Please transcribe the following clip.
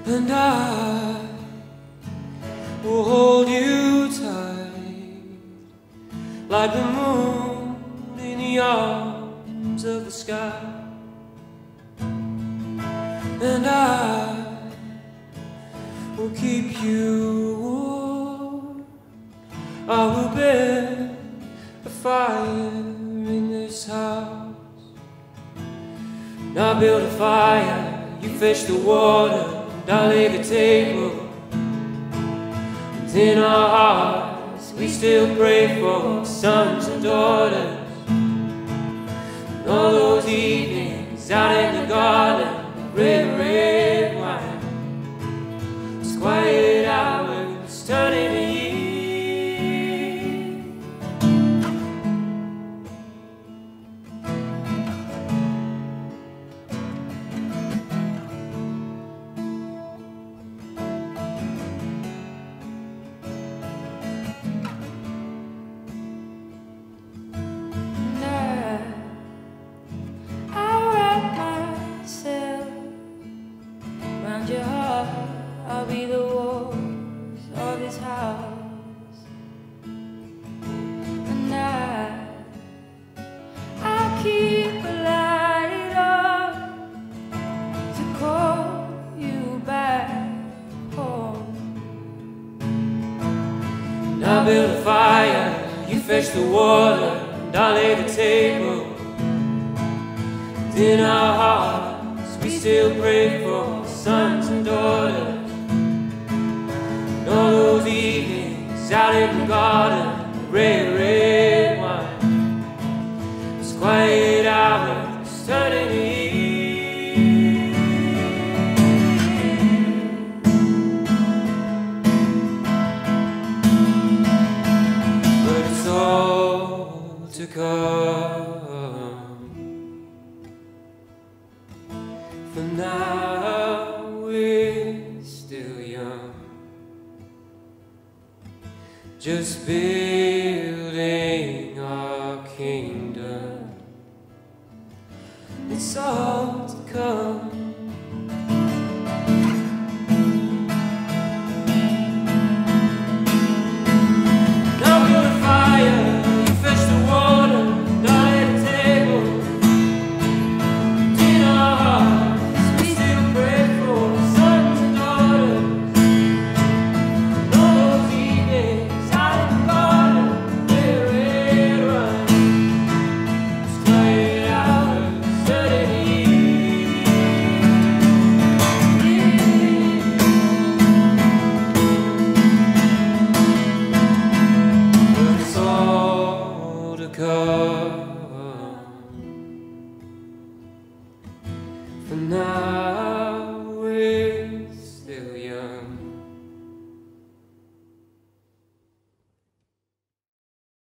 and I will hold you tight, like the moon in the arms of the sky. And I will keep you warm. I will build a fire in this house. And I build a fire, you fetch the water, and I lay the table. And in our hearts we still pray for sons and daughters. And all those evenings out in the garden, red wine, it's quiet hours turning to years. Your heart, I'll be the walls of this house, and I'll keep a light on to call you back home. And I build a fire, you fetch the water, and I lay the table. And in our hearts we still pray for sons and daughters. And all those evenings out in the garden, red wine, it's quiet hours turning to years. But it's all to come. For now we're still young, just building our kingdom. It's all to come. Now build a fire, you fetch the water, and I lay the table. In our hearts we still pray for sons and daughters. And all those evenings out in the garden, red wine, it's quiet hours turning to years. But it's all to come. For now